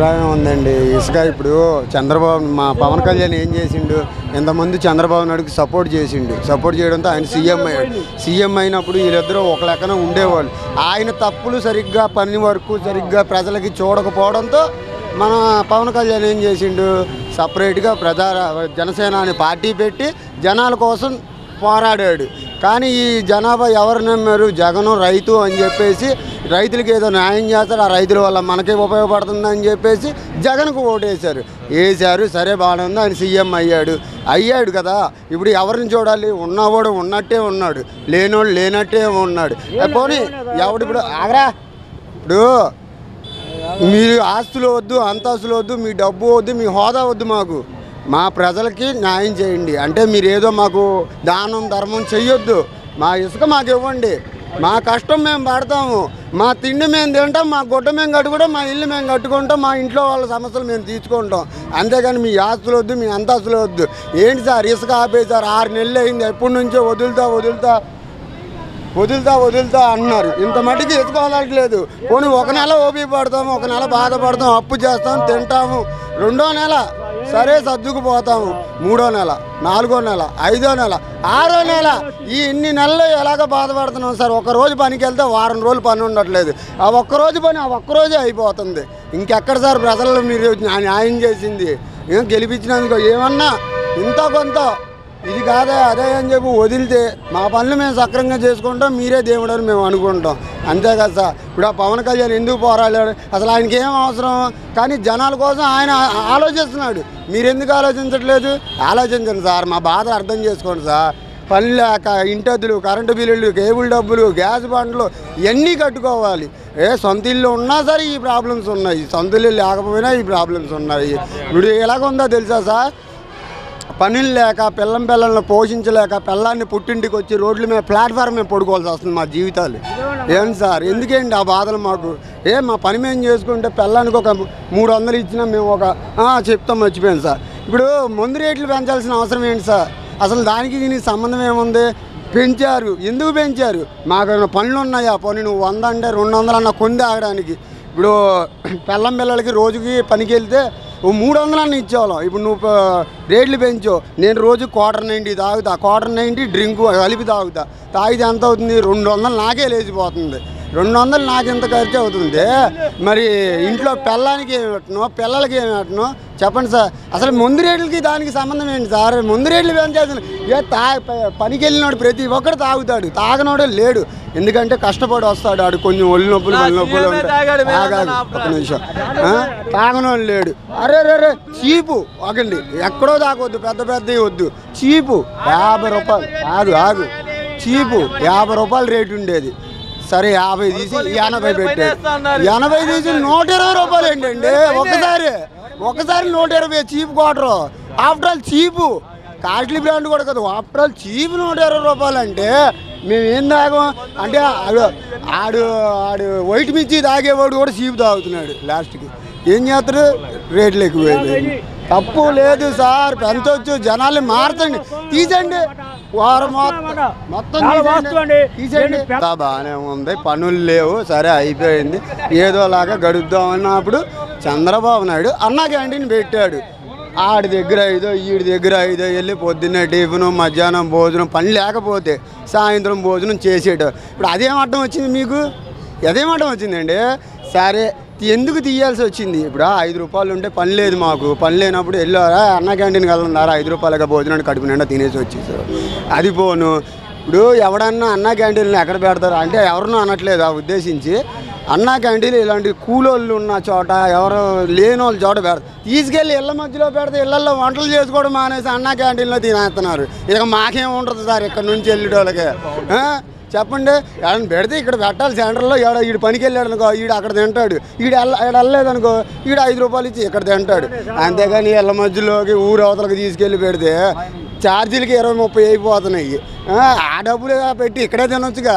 అభిప్రాయం ఉందండి. ఇసుక ఇప్పుడు చంద్రబాబు మా పవన్ కళ్యాణ్ ఏం చేసిండు, ఎంతమంది చంద్రబాబు నాయుడుకి సపోర్ట్ చేసిండు. సపోర్ట్ చేయడంతో ఆయన సీఎం అయ్యాడు. సీఎం అయినప్పుడు వీళ్ళిద్దరూ ఒక లెక్కన ఉండేవాళ్ళు. ఆయన తప్పులు సరిగ్గా పని వరకు సరిగ్గా ప్రజలకి చూడకపోవడంతో మన పవన్ కళ్యాణ్ ఏం చేసిండు, సపరేట్గా జనసేన అనే పార్టీ పెట్టి జనాల కోసం పోరాడాడు. కానీ ఈ జనాభా ఎవరు నమ్మారు? జగను రైతు అని చెప్పేసి రైతులకి ఏదో న్యాయం చేస్తారు, ఆ రైతుల వల్ల మనకే ఉపయోగపడుతుంది అని చెప్పేసి జగన్కు ఓటేశారు. వేశారు, సరే బాగానే ఉంది, ఆయన సీఎం అయ్యాడు కదా. ఇప్పుడు ఎవరిని చూడాలి? ఉన్నవాడు ఉన్నట్టే ఉన్నాడు, లేనోడు లేనట్టే ఉన్నాడు. పోనీ ఎవడు ఇప్పుడు ఆగరా, ఇప్పుడు మీరు ఆస్తులు వద్దు, అంతస్తులు వద్దు, మీ డబ్బు వద్దు, మీ హోదా వద్దు, మాకు మా ప్రజలకి న్యాయం చేయండి. అంటే మీరు ఏదో మాకు దానం ధర్మం చెయ్యొద్దు, మా ఇసుక మాకు ఇవ్వండి, మా కష్టం మేము పడతాము, మా తిండి మేము తింటాం, మా గుడ్డ మేము కట్టుకుంటాం, మా ఇల్లు మేము కట్టుకుంటాం, మా ఇంట్లో వాళ్ళ సమస్యలు మేము తీర్చుకుంటాం. అంతేగాని మీ ఆస్తులు వద్దు, మీ అంతస్తులు వద్దు. ఏంటి సార్ ఇసుక ఆపేశారు, 6 నెలలు అయింది, ఎప్పటి నుంచో వదులుతా అన్నారు. ఇంత మటుకు ఇసుక వదలట్లేదు. పోనీ ఒక నెల ఓపి పడతాము, ఒక నెల బాధపడతాం, అప్పు చేస్తాం, తింటాము, 2వ నెల సరే సర్దుకుపోతాము, 3వ నెల, 4వ నెల, 5వ నెల, 6వ నెల, ఈ ఇన్ని నెలలు ఎలాగ బాధపడుతున్నాం సార్. ఒక్కరోజు పనికి వెళ్తే వారం రోజులు పని ఉండట్లేదు. ఆ ఒక్కరోజు పని ఆ ఒక్కరోజే అయిపోతుంది. ఇంకెక్కడ సార్ ప్రజలు మీరు న్యాయం చేసింది? ఏం గెలిపించినందుకు ఏమన్నా ఇంత కొంత ఇది కాదా అదే అని చెప్పి వదిలితే మా పనులు మేము సక్రంగా చేసుకుంటాం, మీరే దేవుడు అని మేము అనుకుంటాం. అంతే కదా సార్. ఇప్పుడు ఆ పవన్ కళ్యాణ్ ఎందుకు పోరాడాడు? అసలు ఆయనకి ఏం అవసరం? కానీ జనాల కోసం ఆయన ఆలోచిస్తున్నాడు. మీరు ఎందుకు ఆలోచించట్లేదు? ఆలోచించండి సార్, మా బాధ అర్థం చేసుకోండి సార్. పని లేక ఇంటద్దులు, కరెంటు బిల్లులు, కేబుల్ డబ్బులు, గ్యాస్ బండ్లు ఇవన్నీ కట్టుకోవాలి. సొంత ఇల్లు ఉన్నా సరే ఈ ప్రాబ్లమ్స్ ఉన్నాయి, సొంత ఇల్లు లేకపోయినా ఈ ప్రాబ్లమ్స్ ఉన్నాయి. ఇప్పుడు ఎలాగుందో తెలుసా సార్, పనులు లేక పిల్లలను పోషించలేక పిల్లాన్ని పుట్టింటికి వచ్చి రోడ్ల మీద ప్లాట్ఫామ్ మీద పడుకోవాల్సి వస్తుంది మా జీవితాలు. ఏంటి సార్ ఎందుకేంటి ఆ బాధలు మాకు? మా పని మేము చేసుకుంటే పిల్లానికి ఒక 300 ఇచ్చినా మేము ఒక చెప్తాం మర్చిపోయాను సార్. ఇప్పుడు మందు రేట్లు పెంచాల్సిన అవసరం ఏంటి సార్? అసలు దానికి దీనికి సంబంధం ఏముంది? పెంచారు, ఎందుకు పెంచారు? మాకు పనులు ఉన్నాయా? పోనీ నువ్వు 100 అంటే 200 అన్న కొంది ఆగడానికి. ఇప్పుడు పిల్లలకి రోజుకి పనికి వెళ్తే 300 అన్న ఇచ్చేవాళ్ళం. ఇప్పుడు నువ్వు రేట్లు పెంచో, నేను రోజు 1,90 తాగుతా, 1,90 డ్రింకు కలిపి తాగితే ఎంత అవుతుంది? 200 నాకే లేచిపోతుంది. 200 నాకు ఎంత ఖర్చు అవుతుంది. మరి ఇంట్లో పిల్లానికి ఏమి పెట్టను, పిల్లలకి ఏమి పెట్టను చెప్పండి సార్. అసలు ముందు రేట్లకి దానికి సంబంధం ఏంటి సార్? ముందు రేట్లు పెంచాల్సిన పనికి వెళ్ళినాడు ప్రతి ఒక్కడు తాగుతాడు, తాగనోడే లేడు. ఎందుకంటే కష్టపడి వస్తాడు, ఆడు కొంచెం ఒళ్ళు నొప్పులు ఒక నిమిషం తాగనోడు లేడు. అరే చీపు ఒకండి, ఎక్కడో తాగొద్దు, పెద్దవి వద్దు, చీపు 50 రూపాయలు. ఆగు చీపు 50 రూపాయలు రేటు ఉండేది, సరే 50 తీసి 80 పెట్టాడు. 80 తీసి 120 రూపాయలు ఏంటండి? ఒకసారి 120 cheap quarter. After all cheap, costly brand కూడా కదా, ఆఫ్టర్ ఆల్ చీప్ 120 రూపాయలు అంటే మేము ఏం తాగం? అంటే ఆడు వైట్ మిర్చి తాగేవాడు కూడా చీపు తాగుతున్నాడు. లాస్ట్కి ఏం చేస్తాడు? రేట్లు ఎక్కువైపోయింది. తప్పు లేదు సార్, పెంచవచ్చు, జనాల్ని మార్చండి, తీసండి, వారం మొత్తం తీసేయండి. బాగానే ఉంది, పనులు లేవు, సరే అయిపోయింది, ఏదోలాగా గడుపుదాం అన్నప్పుడు చంద్రబాబు నాయుడు అన్నా క్యాంటీన్ పెట్టాడు. ఆడి దగ్గర 5 ఈడి దగ్గర 5 వెళ్ళి పొద్దున్నే టిఫిను, మధ్యాహ్నం భోజనం, పని లేకపోతే సాయంత్రం భోజనం చేసేట. ఇప్పుడు అదేమర్థం వచ్చింది మీకు? అదేమర్థం వచ్చిందండి? సరే ఎందుకు తీయాల్సి వచ్చింది? ఇప్పుడు 5 రూపాయలు ఉంటే పని లేదు, మాకు పని లేనప్పుడు వెళ్ళారా అన్న క్యాంటీన్కి వెళ్ళారా, 5 రూపాయలుగా భోజనాన్ని కడుపు నిండా తినేసి వచ్చేసారు. అది పోను, ఇప్పుడు ఎవడన్నా అన్న క్యాంటీన్లు ఎక్కడ పెడతారు అంటే ఎవరినో అనట్లేదు, ఆ ఉద్దేశించి అన్నా క్యాంటీన్లు ఇలాంటి కూలోళ్ళు ఉన్న చోట, ఎవరు లేని వాళ్ళ చోట పెడతారు. తీసుకెళ్ళి ఇళ్ళ మధ్యలో పెడితే ఇళ్లలో వంటలు చేసుకోవడం మానేసి అన్నా క్యాంటీన్లో తినేస్తున్నారు. ఇక మాకేం ఉంటుంది సార్ ఇక్కడ నుంచి వెళ్ళేటోళ్ళకి? చెప్పండి, ఎవరైనా పెడితే ఇక్కడ పెట్టాలి సెంటర్లో. ఈడు పనికి వెళ్ళాడు అనుకో, ఈడు అక్కడ తింటాడు, ఈడు వెళ్ళలేదనుకో, ఈడు 5 రూపాయలు ఇచ్చి ఇక్కడ తింటాడు. అంతేగాని ఇళ్ళ మధ్యలోకి ఊరు అవతలకి తీసుకెళ్ళి పెడితే ఛార్జీలకి 20-30 అయిపోతున్నాయి. ఆ డబ్బులు పెట్టి ఇక్కడే తినొచ్చుగా.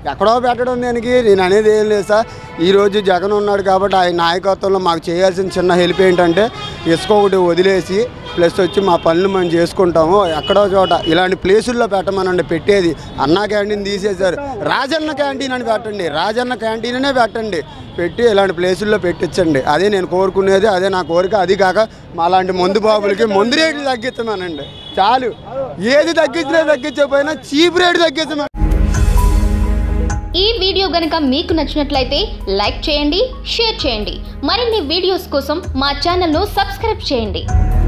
ఎక్కడో పెట్టడం దేనికి, నేను అనేది ఏం లేదు సార్. ఈరోజు జగన్ ఉన్నాడు కాబట్టి ఆయన నాయకత్వంలో మాకు చేయాల్సిన చిన్న హెల్ప్ ఏంటంటే ఇసుక ఒకటి వదిలేసి ప్లస్ వచ్చి మా పనులు మనం చేసుకుంటాము. ఎక్కడో చోట ఇలాంటి ప్లేసుల్లో పెట్టమనండి. పెట్టేది అన్నా క్యాంటీన్ తీసేశారు, రాజన్న క్యాంటీన్ అని పెట్టండి, రాజన్న క్యాంటీన్ అనే పెట్టండి. పెట్టి ఇలాంటి ప్లేసుల్లో పెట్టించండి. అదే నేను కోరుకునేది, అదే నా కోరిక. అది కాక మా లాంటి మందు బాబులకి మందు రేట్లు తగ్గించమనండి చాలు. ఏది తగ్గించకపోయినా చీప్ రేటు తగ్గించమని. ఈ వీడియో గనుక మీకు నచ్చినట్లయితే లైక్ చేయండి, షేర్ చేయండి. మరిన్ని వీడియోస్ కోసం మా ఛానల్ను సబ్స్క్రైబ్ చేయండి.